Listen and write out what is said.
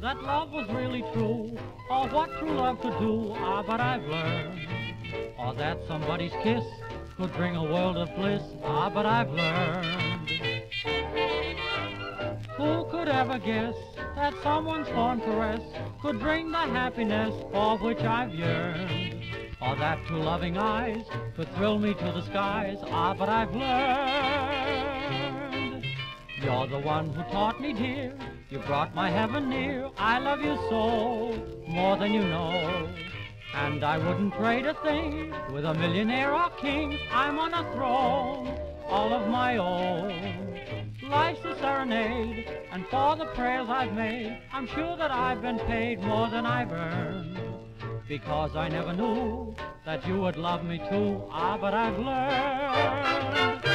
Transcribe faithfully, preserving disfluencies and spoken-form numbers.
that love was really true, or what true love could do, ah, but I've learned. Or that somebody's kiss could bring a world of bliss, ah, but I've learned. Who could ever guess that someone's fond caress could bring the happiness for which I've yearned? Or that two loving eyes could thrill me to the skies, ah, but I've learned. You're the one who taught me, dear, you brought my heaven near. I love you so, more than you know. And I wouldn't trade a thing with a millionaire or king. I'm on a throne, all of my own. Life's a serenade, and for the prayers I've made, I'm sure that I've been paid more than I've earned. Because I never knew that you would love me too, ah, but I've learned.